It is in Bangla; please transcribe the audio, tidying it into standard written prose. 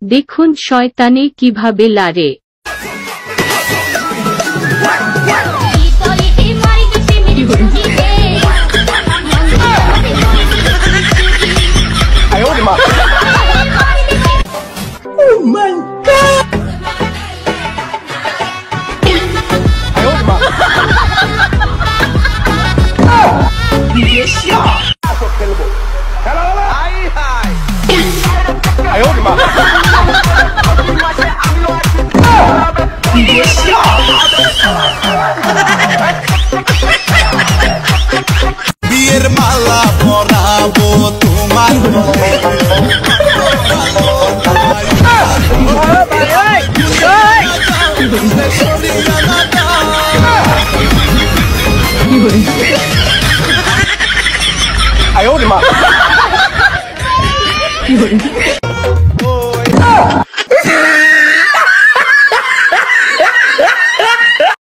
দেখুন শয়তানে কিভাবে লারে। বিয়ের মালা পরাবো তোমার 哎呦我的妈！